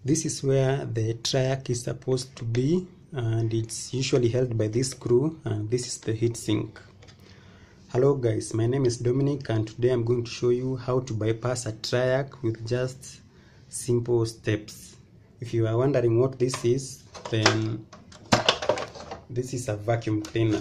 This is where the triac is supposed to be, and it's usually held by this screw, and this is the heatsink. Hello guys, my name is Dominic, and today I'm going to show you how to bypass a triac with just simple steps. If you are wondering what this is, then this is a vacuum cleaner.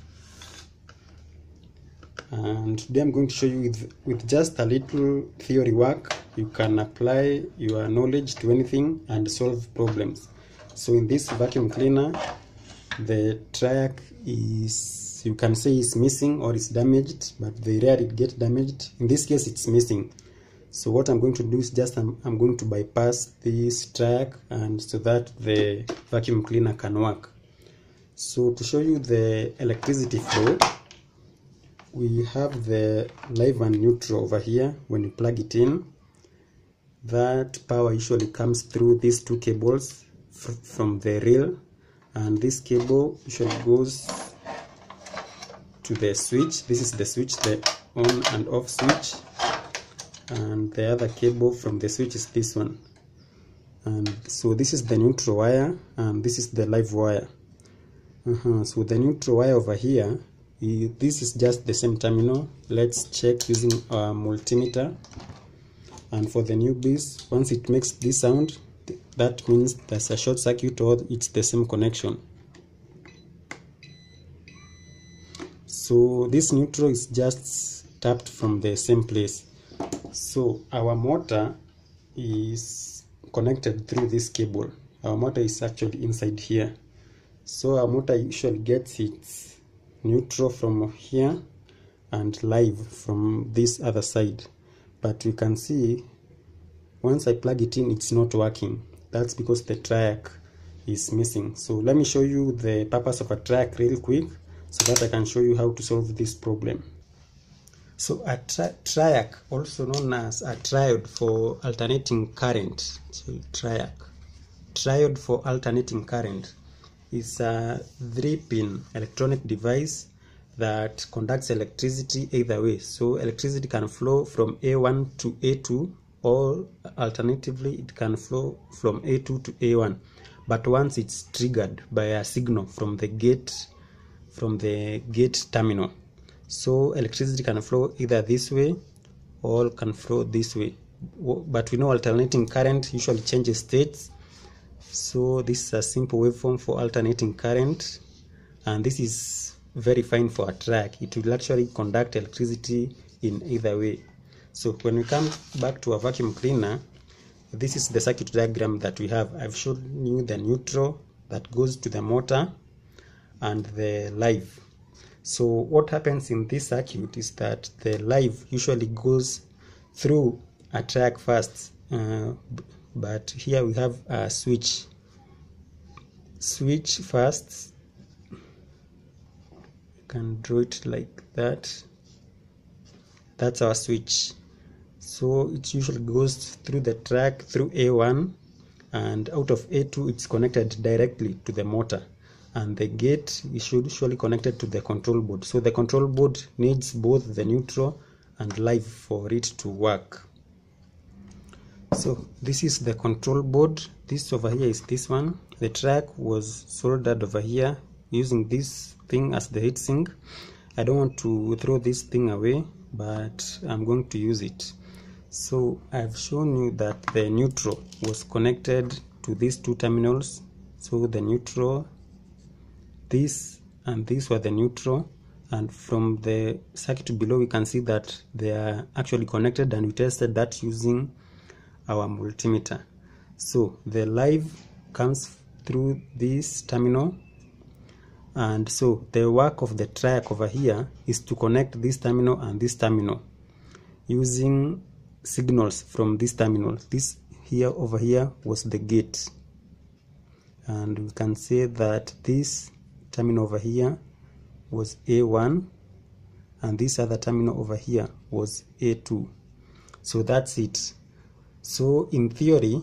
And today I'm going to show you with just a little theory work, you can apply your knowledge to anything and solve problems. So in this vacuum cleaner, the triac is, you can say, is missing or is damaged, but they rarely get damaged. In this case, it's missing. So what I'm going to do is just I'm going to bypass this triac, and so that the vacuum cleaner can work. So to show you the electricity flow, we have the live and neutral over here. When you plug it in, that power usually comes through these two cables from the rail, and this cable usually goes to the switch. This is the switch, the on and off switch, and the other cable from the switch is this one. And so this is the neutral wire, and this is the live wire. So the neutral wire over here, this is just the same terminal. Let's check using our multimeter. And for the newbies, once it makes this sound, that means there's a short circuit or it's the same connection. So this neutral is just tapped from the same place. So our motor is connected through this cable. Our motor is actually inside here. So our motor usually gets its neutral from here and live from this other side. But you can see once I plug it in, it's not working. That's because the triac is missing. So let me show you the purpose of a triac real quick, so that I can show you how to solve this problem. So a triac, also known as a triode for alternating current, so triode for alternating current, is a 3-pin electronic device that conducts electricity either way. So electricity can flow from A1 to A2, or alternatively it can flow from A2 to A1, but once it's triggered by a signal from the gate terminal. So electricity can flow either this way or can flow this way, but we know alternating current usually changes states. So this is a simple waveform for alternating current, and this is very fine for a triac. It will actually conduct electricity in either way. So when we come back to a vacuum cleaner, this is the circuit diagram that we have. I've shown you the neutral that goes to the motor and the live. So what happens in this circuit is that the live usually goes through a triac first, but here we have a switch first. You can draw it like that. That's our switch. So it usually goes through the triac through A1, and out of A2 it's connected directly to the motor, and the gate is usually connected to the control board. So the control board needs both the neutral and live for it to work. So this is the control board. This over here is this one. The triac was soldered over here using this thing as the heatsink. I don't want to throw this thing away, but I'm going to use it. So I've shown you that the neutral was connected to these two terminals. So the neutral, this and this were the neutral, and from the circuit below we can see that they are actually connected, and we tested that using our multimeter. So the live comes through this terminal, and so the work of the triac over here is to connect this terminal and this terminal using signals from this terminal. This here over here was the gate, and we can say that this terminal over here was A1, and this other terminal over here was A2. So that's it. So in theory,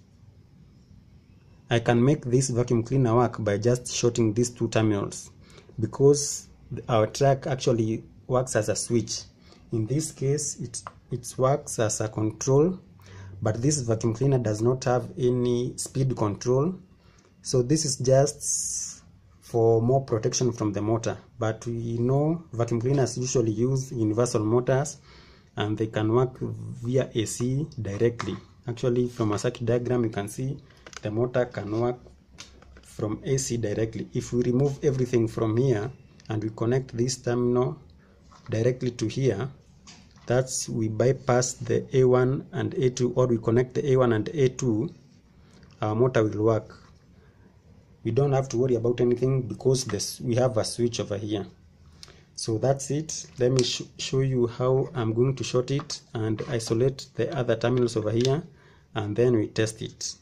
I can make this vacuum cleaner work by just shorting these two terminals, because our triac actually works as a switch. In this case, it works as a control, but this vacuum cleaner does not have any speed control, so this is just for more protection from the motor. But we know vacuum cleaners usually use universal motors and they can work via AC directly. Actually, from a circuit diagram you can see the motor can work from AC directly. If we remove everything from here and we connect this terminal directly to here, that's we bypass the A1 and A2, or we connect the A1 and A2, our motor will work. We don't have to worry about anything because we have a switch over here. So that's it. Let me show you how I'm going to short it and isolate the other terminals over here, and then we test it.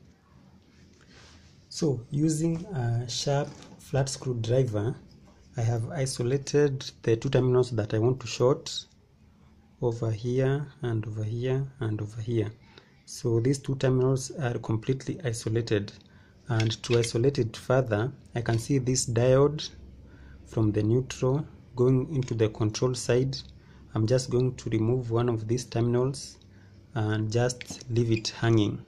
So using a sharp flat screwdriver, I have isolated the two terminals that I want to short over here and over here and over here. So these two terminals are completely isolated, and to isolate it further, I can see this diode from the neutral going into the control side. I'm just going to remove one of these terminals and just leave it hanging.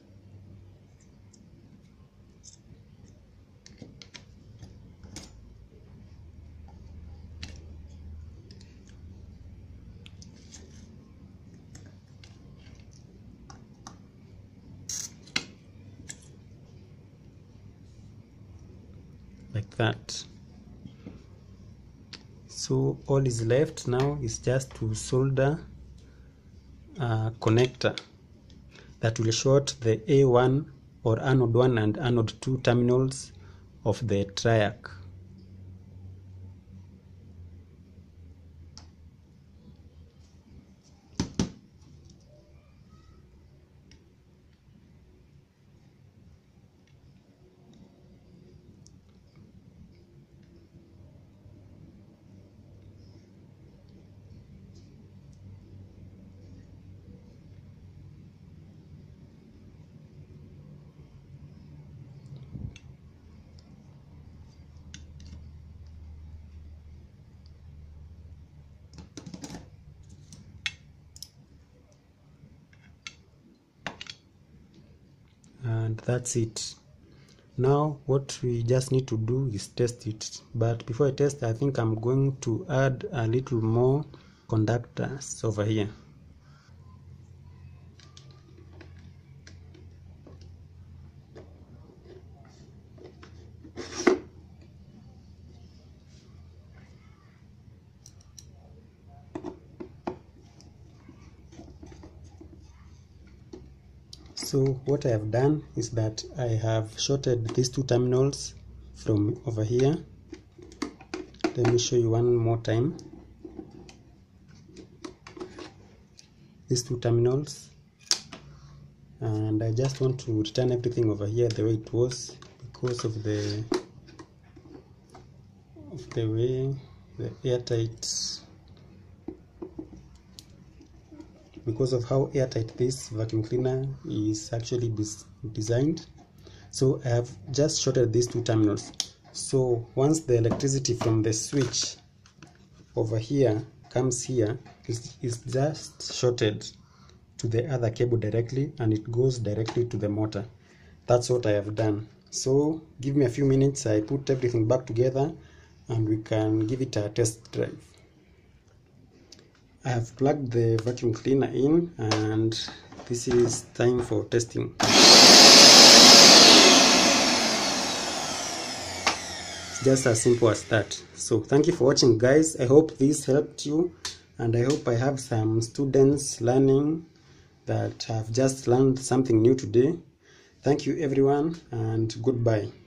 Like that. So all is left now is just to solder a connector that will short the A1 or anode 1 and anode 2 terminals of the triac. And that's it. Now what we just need to do is test it, but before I test, I think I'm going to add a little more conductors over here. So what I have done is that I have shorted these two terminals from over here. Let me show you one more time. These two terminals, and I just want to return everything over here the way it was because of the way the airtight, because of how airtight this vacuum cleaner is actually designed. So I have just shorted these two terminals. So once the electricity from the switch over here comes here, it's just shorted to the other cable directly, and it goes directly to the motor. That's what I have done. So give me a few minutes, I put everything back together and we can give it a test drive. I have plugged the vacuum cleaner in and this is time for testing. It's just as simple as that. So thank you for watching, guys. I hope this helped you, and I hope I have some students learning that have just learned something new today. Thank you everyone, and goodbye.